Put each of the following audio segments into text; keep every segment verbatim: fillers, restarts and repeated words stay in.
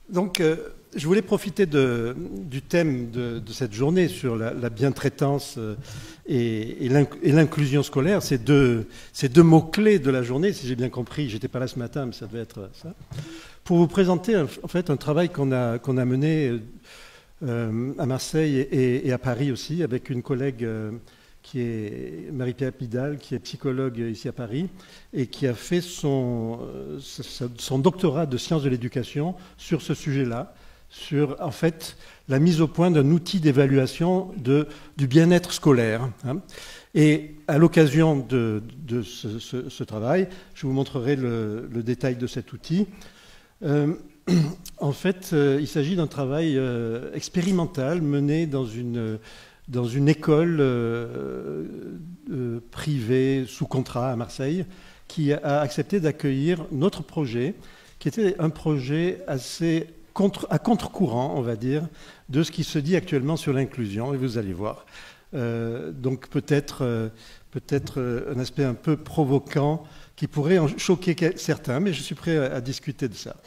Donc, euh, je voulais profiter de, du thème de, de cette journée sur la, la bientraitance euh, et, et l'inclusion scolaire, ces deux, ces deux mots-clés de la journée, si j'ai bien compris, j'étais pas là ce matin, mais ça devait être ça, pour vous présenter en fait un travail qu'on a, qu'on a mené euh, à Marseille et, et à Paris aussi, avec une collègue euh, qui est Marie-Pierre Pidal, qui est psychologue ici à Paris, et qui a fait son, son doctorat de sciences de l'éducation sur ce sujet-là, sur en fait la mise au point d'un outil d'évaluation du bien-être scolaire. Hein. Et à l'occasion de, de ce, ce, ce travail, je vous montrerai le, le détail de cet outil. Euh, en fait, euh, il s'agit d'un travail euh, expérimental mené dans une... dans une école euh, euh, privée sous contrat à Marseille qui a accepté d'accueillir notre projet, qui était un projet assez contre, à contre-courant, on va dire, de ce qui se dit actuellement sur l'inclusion, et vous allez voir. Euh, donc peut-être euh, peut-être un aspect un peu provoquant qui pourrait en choquer certains, mais je suis prêt à, à discuter de ça.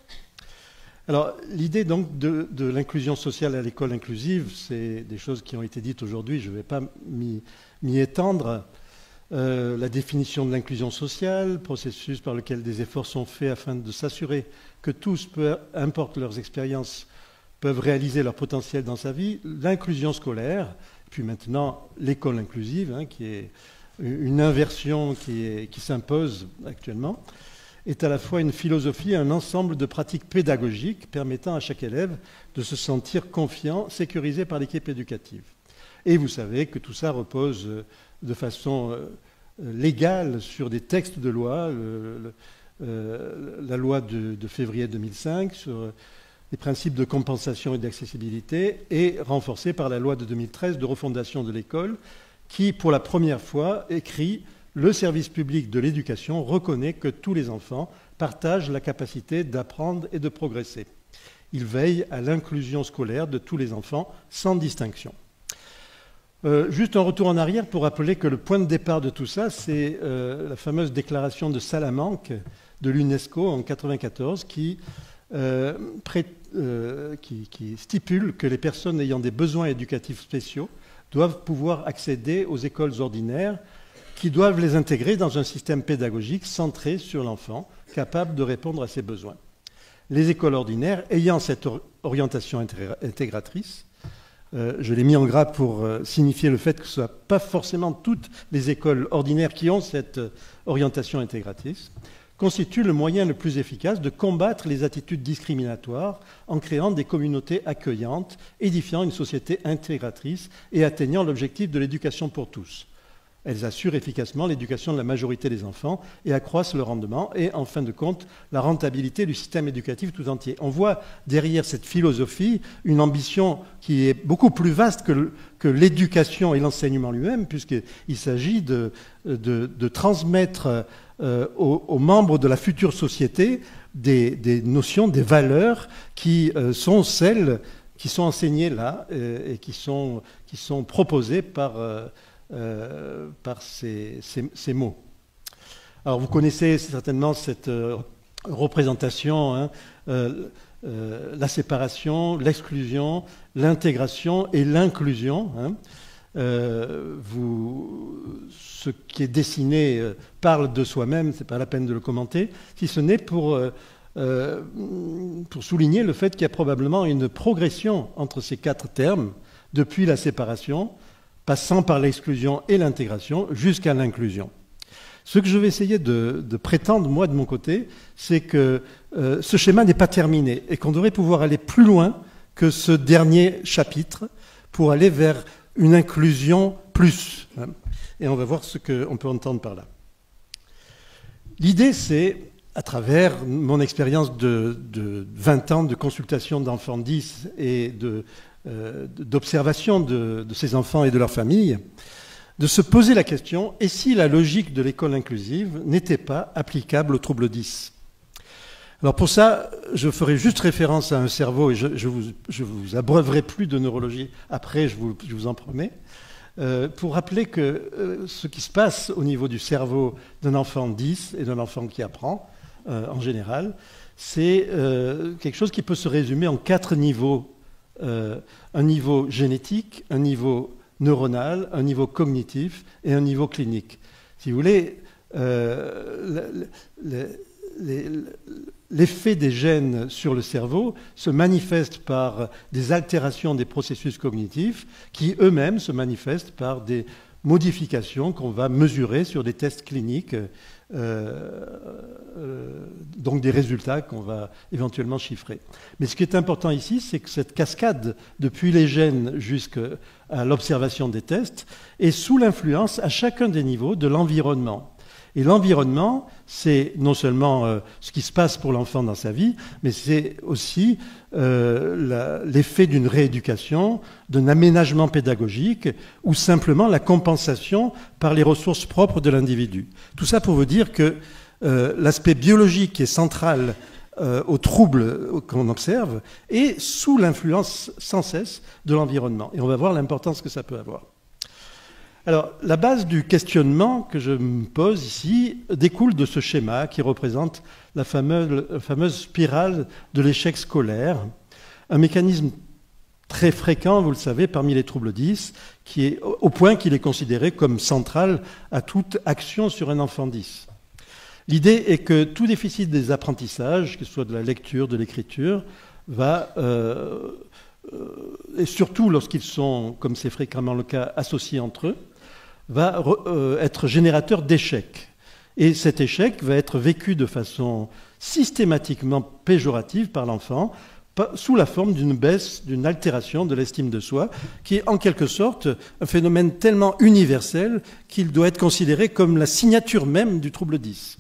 Alors, l'idée donc de, de l'inclusion sociale à l'école inclusive, c'est des choses qui ont été dites aujourd'hui, je ne vais pas m'y étendre. Euh, la définition de l'inclusion sociale, processus par lequel des efforts sont faits afin de s'assurer que tous, peu importe leurs expériences, peuvent réaliser leur potentiel dans sa vie. L'inclusion scolaire, puis maintenant l'école inclusive, hein, qui est une inversion qui, qui s'impose actuellement, est à la fois une philosophie et un ensemble de pratiques pédagogiques permettant à chaque élève de se sentir confiant, sécurisé par l'équipe éducative. Et vous savez que tout ça repose de façon légale sur des textes de loi, le, le, euh, la loi de, de février deux mille cinq sur les principes de compensation et d'accessibilité, et renforcée par la loi de deux mille treize de refondation de l'école, qui, pour la première fois, écrit « Le service public de l'éducation reconnaît que tous les enfants partagent la capacité d'apprendre et de progresser. Il veille à l'inclusion scolaire de tous les enfants sans distinction. » Euh, juste un retour en arrière pour rappeler que le point de départ de tout ça, c'est euh, la fameuse déclaration de Salamanque de l'UNESCO en mille neuf cent quatre-vingt-quatorze qui, euh, pré, euh, qui, qui stipule que les personnes ayant des besoins éducatifs spéciaux doivent pouvoir accéder aux écoles ordinaires qui doivent les intégrer dans un système pédagogique centré sur l'enfant, capable de répondre à ses besoins. Les écoles ordinaires ayant cette orientation intégratrice, euh, je l'ai mis en gras pour euh, signifier le fait que ce ne soit pas forcément toutes les écoles ordinaires qui ont cette euh, orientation intégratrice, constituent le moyen le plus efficace de combattre les attitudes discriminatoires en créant des communautés accueillantes, édifiant une société intégratrice et atteignant l'objectif de l'éducation pour tous. Elles assurent efficacement l'éducation de la majorité des enfants et accroissent le rendement et, en fin de compte, la rentabilité du système éducatif tout entier. On voit derrière cette philosophie une ambition qui est beaucoup plus vaste que, que l'éducation et l'enseignement lui-même, puisqu'il s'agit de, de, de transmettre euh, aux, aux membres de la future société des, des notions, des valeurs qui euh, sont celles qui sont enseignées là euh, et qui sont, qui sont proposées par... Euh, Euh, par ces, ces, ces mots. Alors vous connaissez certainement cette euh, représentation, hein, euh, euh, la séparation, l'exclusion, l'intégration et l'inclusion. Hein. Euh, vous, ce qui est dessiné euh, parle de soi-même, c'est pas la peine de le commenter, si ce n'est pour, euh, euh, pour souligner le fait qu'il y a probablement une progression entre ces quatre termes depuis la séparation, passant par l'exclusion et l'intégration jusqu'à l'inclusion. Ce que je vais essayer de, de prétendre, moi, de mon côté, c'est que euh, ce schéma n'est pas terminé et qu'on devrait pouvoir aller plus loin que ce dernier chapitre pour aller vers une inclusion plus. Et on va voir ce qu'on peut entendre par là. L'idée, c'est, à travers mon expérience de, de vingt ans de consultation d'enfants dix et de d'observation de, de ces enfants et de leurs familles, de se poser la question, et si la logique de l'école inclusive n'était pas applicable au trouble dix? Alors pour ça, je ferai juste référence à un cerveau, et je, je, vous, je vous abreuverai plus de neurologie après, je vous, je vous en promets, euh, pour rappeler que euh, ce qui se passe au niveau du cerveau d'un enfant dix et d'un enfant qui apprend, euh, en général, c'est euh, quelque chose qui peut se résumer en quatre niveaux. Euh, un niveau génétique, un niveau neuronal, un niveau cognitif et un niveau clinique. Si vous voulez, euh, l'effet des gènes sur le cerveau se manifeste par des altérations des processus cognitifs qui eux-mêmes se manifestent par des modifications qu'on va mesurer sur des tests cliniques, euh, euh, donc des résultats qu'on va éventuellement chiffrer. Mais ce qui est important ici, c'est que cette cascade, depuis les gènes jusqu'à l'observation des tests, est sous l'influence à chacun des niveaux de l'environnement. Et l'environnement, c'est non seulement euh, ce qui se passe pour l'enfant dans sa vie, mais c'est aussi euh, l'effet d'une rééducation, d'un aménagement pédagogique, ou simplement la compensation par les ressources propres de l'individu. Tout ça pour vous dire que euh, l'aspect biologique est central euh, aux troubles qu'on observe est sous l'influence sans cesse de l'environnement. Et on va voir l'importance que ça peut avoir. Alors, la base du questionnement que je me pose ici découle de ce schéma qui représente la fameuse, la fameuse spirale de l'échec scolaire, un mécanisme très fréquent, vous le savez, parmi les troubles dys, qui est au point qu'il est considéré comme central à toute action sur un enfant dys. L'idée est que tout déficit des apprentissages, que ce soit de la lecture, de l'écriture, va... Euh, euh, et surtout lorsqu'ils sont, comme c'est fréquemment le cas, associés entre eux, va euh, être générateur d'échecs. Et cet échec va être vécu de façon systématiquement péjorative par l'enfant, sous la forme d'une baisse, d'une altération de l'estime de soi, qui est en quelque sorte un phénomène tellement universel qu'il doit être considéré comme la signature même du trouble dys.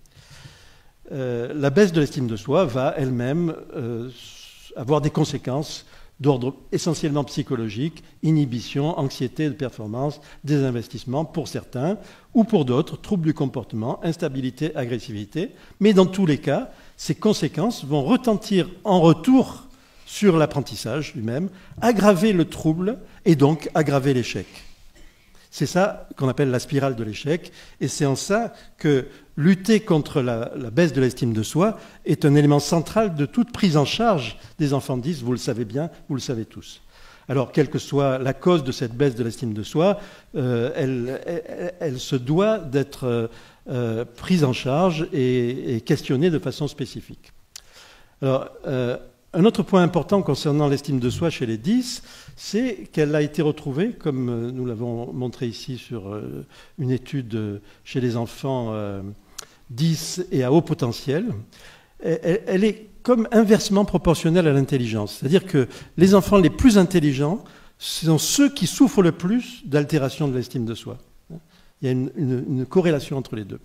Euh, la baisse de l'estime de soi va elle-même euh, avoir des conséquences d'ordre essentiellement psychologique, inhibition, anxiété de performance, désinvestissement pour certains, ou pour d'autres, troubles du comportement, instabilité, agressivité. Mais dans tous les cas, ces conséquences vont retentir en retour sur l'apprentissage lui-même, aggraver le trouble et donc aggraver l'échec. C'est ça qu'on appelle la spirale de l'échec, et c'est en ça que lutter contre la, la baisse de l'estime de soi est un élément central de toute prise en charge des enfants dys, vous le savez bien, vous le savez tous. Alors, quelle que soit la cause de cette baisse de l'estime de soi, euh, elle, elle, elle se doit d'être euh, prise en charge et, et questionnée de façon spécifique. Alors, euh, un autre point important concernant l'estime de soi chez les dys, c'est qu'elle a été retrouvée, comme nous l'avons montré ici sur une étude chez les enfants dys et à haut potentiel, elle est comme inversement proportionnelle à l'intelligence. C'est-à-dire que les enfants les plus intelligents sont ceux qui souffrent le plus d'altération de l'estime de soi. Il y a une, une, une corrélation entre les deux.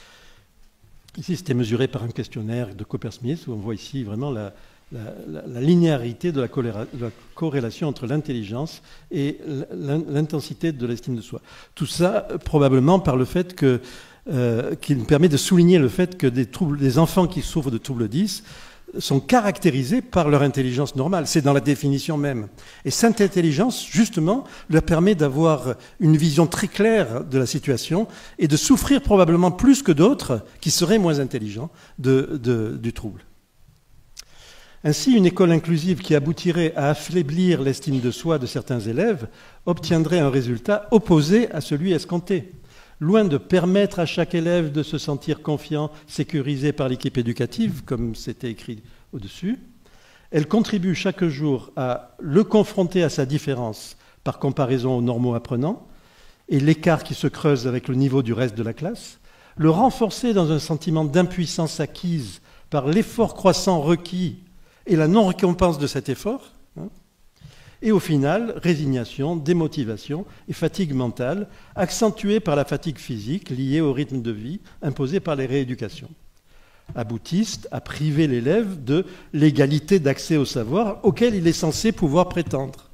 Ici, c'était mesuré par un questionnaire de Coppersmith, où on voit ici vraiment la... La, la, la linéarité de la, coléra, de la corrélation entre l'intelligence et l'intensité de l'estime de soi. Tout ça, probablement, par le fait que, euh, qui nous permet de souligner le fait que des, troubles, des enfants qui souffrent de troubles dys sont caractérisés par leur intelligence normale. C'est dans la définition même. Et cette intelligence, justement, leur permet d'avoir une vision très claire de la situation et de souffrir probablement plus que d'autres qui seraient moins intelligents de, de, du trouble. Ainsi, une école inclusive qui aboutirait à affaiblir l'estime de soi de certains élèves obtiendrait un résultat opposé à celui escompté. Loin de permettre à chaque élève de se sentir confiant, sécurisé par l'équipe éducative, comme c'était écrit au-dessus, elle contribue chaque jour à le confronter à sa différence par comparaison aux normaux apprenants et l'écart qui se creuse avec le niveau du reste de la classe, le renforcer dans un sentiment d'impuissance acquise par l'effort croissant requis et la non-récompense de cet effort, hein, et au final, résignation, démotivation et fatigue mentale, accentuée par la fatigue physique liée au rythme de vie imposé par les rééducations, aboutissent à priver l'élève de l'égalité d'accès au savoir auquel il est censé pouvoir prétendre.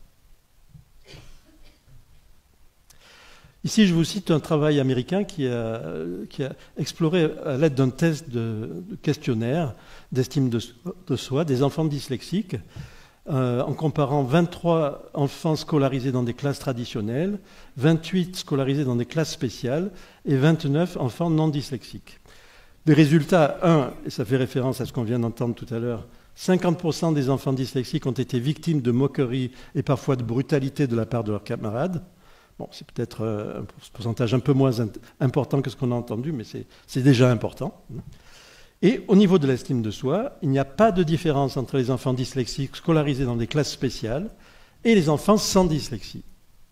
Ici, je vous cite un travail américain qui a, qui a exploré à l'aide d'un test de, de questionnaire d'estime de, de soi des enfants dyslexiques euh, en comparant vingt-trois enfants scolarisés dans des classes traditionnelles, vingt-huit scolarisés dans des classes spéciales et vingt-neuf enfants non dyslexiques. Les résultats, un, et ça fait référence à ce qu'on vient d'entendre tout à l'heure, cinquante pour cent des enfants dyslexiques ont été victimes de moqueries et parfois de brutalité de la part de leurs camarades. Bon, c'est peut-être un pourcentage un peu moins important que ce qu'on a entendu, mais c'est déjà important. Et au niveau de l'estime de soi, il n'y a pas de différence entre les enfants dyslexiques scolarisés dans des classes spéciales et les enfants sans dyslexie.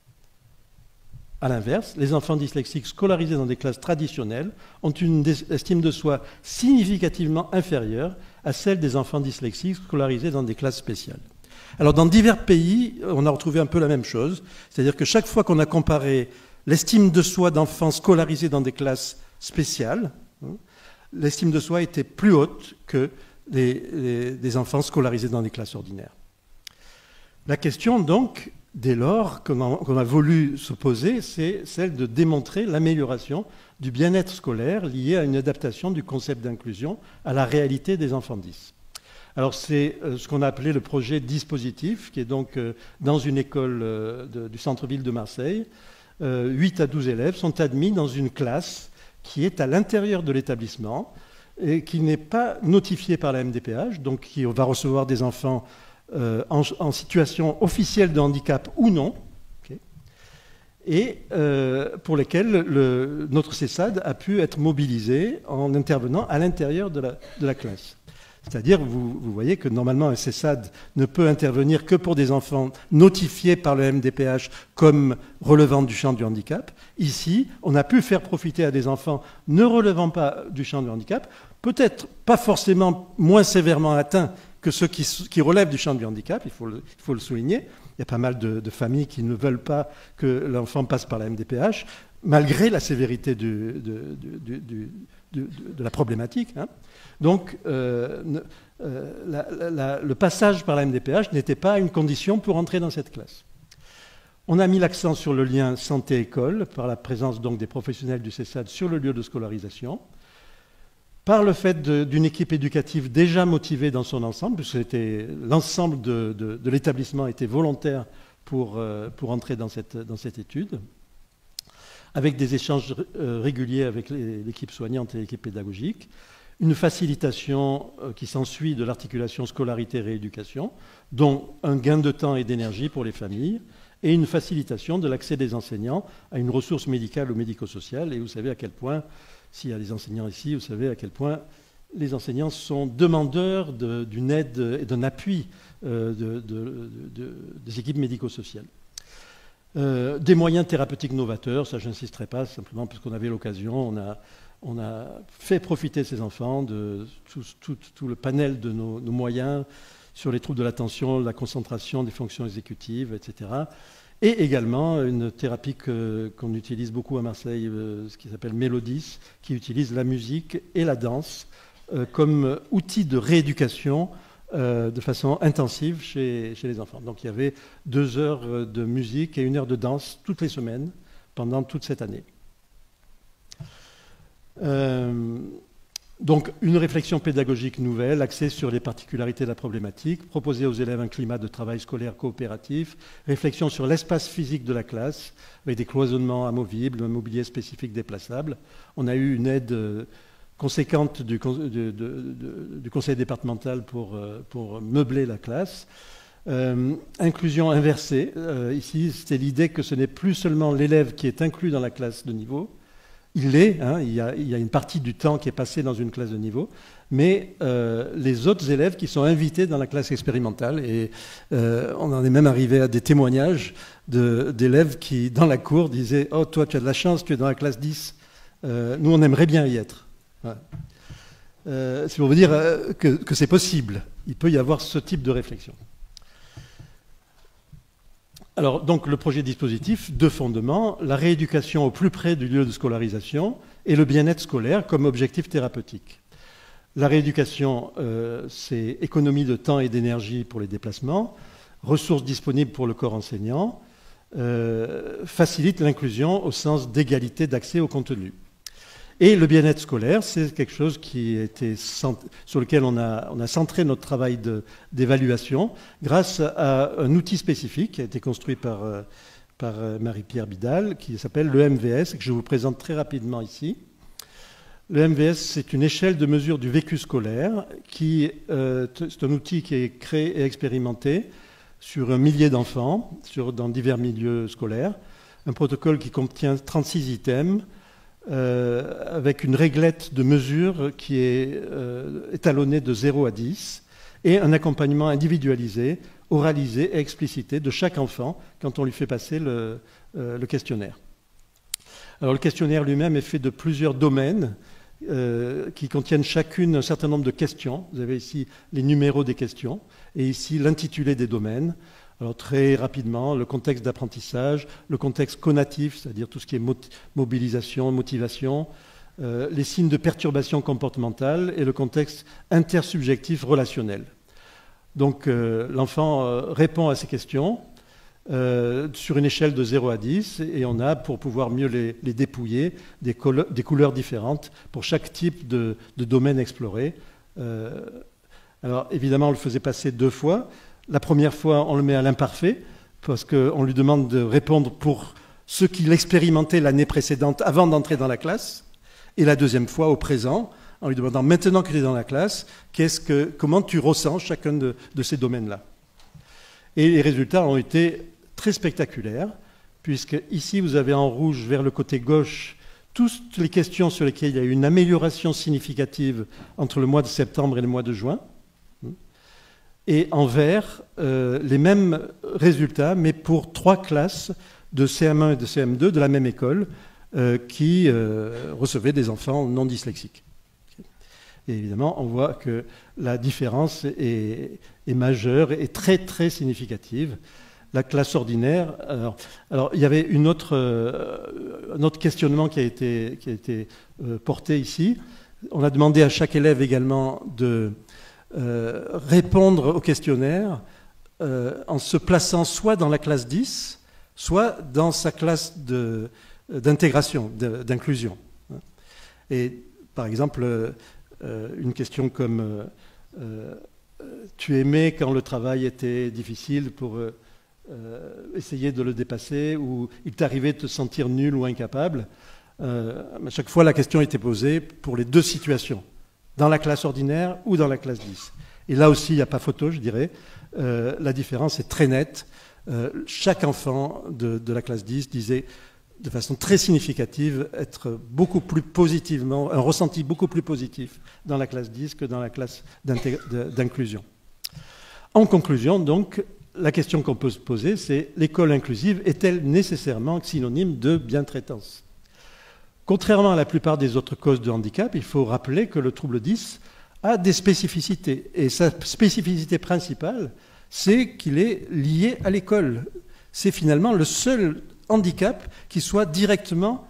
A l'inverse, les enfants dyslexiques scolarisés dans des classes traditionnelles ont une estime de soi significativement inférieure à celle des enfants dyslexiques scolarisés dans des classes spéciales. Alors dans divers pays, on a retrouvé un peu la même chose, c'est-à-dire que chaque fois qu'on a comparé l'estime de soi d'enfants scolarisés dans des classes spéciales, l'estime de soi était plus haute que les, les, des enfants scolarisés dans des classes ordinaires. La question donc, dès lors qu'on a, qu'on a voulu se poser, c'est celle de démontrer l'amélioration du bien-être scolaire lié à une adaptation du concept d'inclusion à la réalité des enfants dys. Alors c'est ce qu'on a appelé le projet Dispositif, qui est donc dans une école de, du centre-ville de Marseille. huit à douze élèves sont admis dans une classe qui est à l'intérieur de l'établissement et qui n'est pas notifiée par la M D P H, donc qui va recevoir des enfants euh, en, en situation officielle de handicap ou non, okay, et euh, pour lesquels le, notre CESAD a pu être mobilisé en intervenant à l'intérieur de la, de la classe. C'est-à-dire, vous, vous voyez que normalement un CESAD ne peut intervenir que pour des enfants notifiés par le M D P H comme relevant du champ du handicap. Ici, on a pu faire profiter à des enfants ne relevant pas du champ du handicap, peut-être pas forcément moins sévèrement atteints que ceux qui, qui relèvent du champ du handicap, il faut le, il faut le souligner. Il y a pas mal de, de familles qui ne veulent pas que l'enfant passe par la M D P H, malgré la sévérité du, de, du, du, du, de la problématique, hein. Donc, euh, euh, la, la, le passage par la M D P H n'était pas une condition pour entrer dans cette classe. On a mis l'accent sur le lien santé-école, par la présence donc des professionnels du CESAD sur le lieu de scolarisation, par le fait d'une équipe éducative déjà motivée dans son ensemble, puisque l'ensemble de, de, de l'établissement était volontaire pour, euh, pour entrer dans cette, dans cette étude, avec des échanges euh, réguliers avec l'équipe soignante et l'équipe pédagogique, une facilitation qui s'ensuit de l'articulation scolarité-rééducation, dont un gain de temps et d'énergie pour les familles, et une facilitation de l'accès des enseignants à une ressource médicale ou médico-sociale. Et vous savez à quel point, s'il y a des enseignants ici, vous savez à quel point les enseignants sont demandeurs d'une aide et d'un appui euh, de, de, de, de, des équipes médico-sociales. Euh, des moyens thérapeutiques novateurs, ça j'insisterai pas, simplement parce qu'on avait l'occasion, on a... On a fait profiter ces enfants de tout, tout, tout le panel de nos, nos moyens sur les troubles de l'attention, la concentration, des fonctions exécutives, et cetera. Et également une thérapie qu'on utilise beaucoup à Marseille, euh, ce qui s'appelle Mélodis, qui utilise la musique et la danse euh, comme outil de rééducation euh, de façon intensive chez, chez les enfants. Donc il y avait deux heures de musique et une heure de danse toutes les semaines pendant toute cette année. Euh, donc une réflexion pédagogique nouvelle, axée sur les particularités de la problématique, proposer aux élèves un climat de travail scolaire coopératif, réflexion sur l'espace physique de la classe, avec des cloisonnements amovibles, un mobilier spécifique déplaçable. On a eu une aide conséquente du, du, du, du conseil départemental pour, pour meubler la classe. Euh, inclusion inversée, euh, ici c'était l'idée que ce n'est plus seulement l'élève qui est inclus dans la classe de niveau. Il l'est, hein, il, il y a une partie du temps qui est passé dans une classe de niveau, mais euh, les autres élèves qui sont invités dans la classe expérimentale, et euh, on en est même arrivé à des témoignages d'élèves qui, dans la cour, disaient « Oh, toi, tu as de la chance, tu es dans la classe dix, euh, nous, on aimerait bien y être. Voilà. » euh, C'est pour vous dire que, que c'est possible, il peut y avoir ce type de réflexion. Alors, donc, le projet dispositif, deux fondements, la rééducation au plus près du lieu de scolarisation et le bien-être scolaire comme objectif thérapeutique. La rééducation, euh, c'est économie de temps et d'énergie pour les déplacements, ressources disponibles pour le corps enseignant, euh, facilite l'inclusion au sens d'égalité d'accès au contenu. Et le bien-être scolaire, c'est quelque chose qui était sur lequel on a, on a centré notre travail d'évaluation grâce à un outil spécifique qui a été construit par, par Marie-Pierre Bidal, qui s'appelle le M V S, que je vous présente très rapidement ici. Le M V S, c'est une échelle de mesure du vécu scolaire, qui, euh, c'est un outil qui est créé et expérimenté sur un millier d'enfants, sur, dans divers milieux scolaires. Un protocole qui contient trente-six items, euh, avec une réglette de mesure qui est euh, étalonnée de zéro à dix, et un accompagnement individualisé, oralisé et explicité de chaque enfant quand on lui fait passer le, euh, le questionnaire. Alors le questionnaire lui-même est fait de plusieurs domaines euh, qui contiennent chacune un certain nombre de questions. Vous avez ici les numéros des questions et ici l'intitulé des domaines. Alors très rapidement, le contexte d'apprentissage, le contexte conatif, c'est-à-dire tout ce qui est mobilisation, motivation, euh, les signes de perturbation comportementale et le contexte intersubjectif relationnel. Donc euh, l'enfant euh, répond à ces questions euh, sur une échelle de zéro à dix et on a, pour pouvoir mieux les, les dépouiller, des, des couleurs différentes pour chaque type de, de domaine exploré. Euh, alors évidemment, on le faisait passer deux fois. La première fois, on le met à l'imparfait parce qu'on lui demande de répondre pour ce qu'il expérimentait l'année précédente avant d'entrer dans la classe. Et la deuxième fois, au présent, en lui demandant maintenant que tu es dans la classe, qu'est-ce que, comment tu ressens chacun de, de ces domaines-là. Et les résultats ont été très spectaculaires, puisque ici vous avez en rouge vers le côté gauche toutes les questions sur lesquelles il y a eu une amélioration significative entre le mois de septembre et le mois de juin, et en vert euh, les mêmes résultats, mais pour trois classes de C M un et de C M deux de la même école, euh, qui euh, recevaient des enfants non dyslexiques. Et évidemment, on voit que la différence est, est majeure et très très significative. La classe ordinaire, alors, alors il y avait une autre, euh, un autre questionnement qui a été, qui a été euh, porté ici. On a demandé à chaque élève également de euh, répondre au questionnaire euh, en se plaçant soit dans la classe dix, soit dans sa classe de, d'intégration, d'inclusion. Et par exemple, euh, une question comme euh, euh, tu aimais quand le travail était difficile pour euh, essayer de le dépasser, ou il t'arrivait de te sentir nul ou incapable. Euh, à chaque fois, la question était posée pour les deux situations, dans la classe ordinaire ou dans la classe dix. Et là aussi, il n'y a pas photo, je dirais. Euh, la différence est très nette. Euh, chaque enfant de, de la classe dix disait de façon très significative être beaucoup plus positivement, un ressenti beaucoup plus positif dans la classe dix que dans la classe d'inclusion. En conclusion, donc, la question qu'on peut se poser, c'est l'école inclusive est-elle nécessairement synonyme de bientraitance? Contrairement à la plupart des autres causes de handicap, il faut rappeler que le trouble dix a des spécificités. Et sa spécificité principale, c'est qu'il est lié à l'école. C'est finalement le seul handicap qui soit directement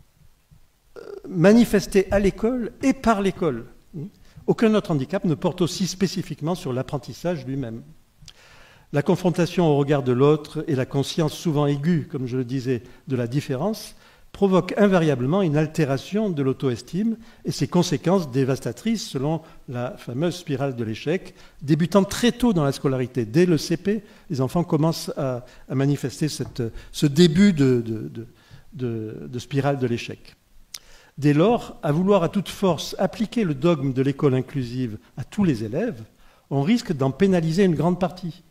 manifesté à l'école et par l'école. Aucun autre handicap ne porte aussi spécifiquement sur l'apprentissage lui-même. La confrontation au regard de l'autre et la conscience souvent aiguë, comme je le disais, de la différence, provoquent invariablement une altération de l'auto-estime et ses conséquences dévastatrices selon la fameuse spirale de l'échec, débutant très tôt dans la scolarité. Dès le C P, les enfants commencent à, à manifester cette, ce début de, de, de, de, de spirale de l'échec. Dès lors, à vouloir à toute force appliquer le dogme de l'école inclusive à tous les élèves, on risque d'en pénaliser une grande partie.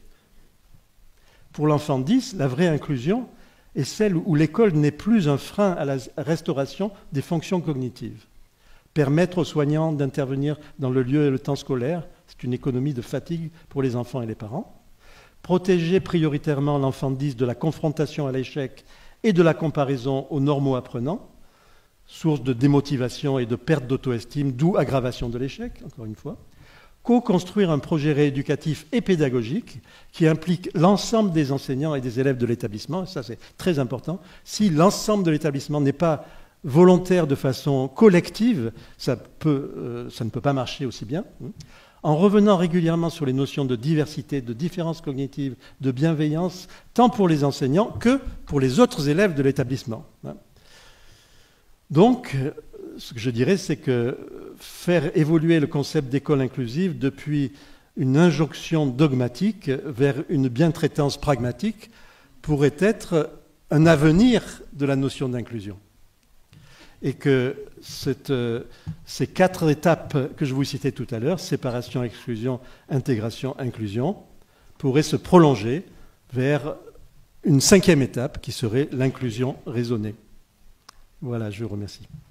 Pour l'enfant dix, la vraie inclusion est celle où l'école n'est plus un frein à la restauration des fonctions cognitives. Permettre aux soignants d'intervenir dans le lieu et le temps scolaire, c'est une économie de fatigue pour les enfants et les parents. Protéger prioritairement l'enfant dix de la confrontation à l'échec et de la comparaison aux normaux apprenants, source de démotivation et de perte d'auto-estime, d'où aggravation de l'échec, encore une fois. Co-construire un projet rééducatif et pédagogique qui implique l'ensemble des enseignants et des élèves de l'établissement, ça c'est très important. Si l'ensemble de l'établissement n'est pas volontaire de façon collective, ça, peut, euh, ça ne peut pas marcher aussi bien. En revenant régulièrement sur les notions de diversité, de différence cognitive, de bienveillance, tant pour les enseignants que pour les autres élèves de l'établissement. Donc, ce que je dirais, c'est que faire évoluer le concept d'école inclusive depuis une injonction dogmatique vers une bientraitance pragmatique pourrait être un avenir de la notion d'inclusion. et que cette, euh, ces quatre étapes que je vous citais tout à l'heure, séparation, exclusion, intégration, inclusion, pourraient se prolonger vers une cinquième étape qui serait l'inclusion raisonnée. Voilà, je vous remercie.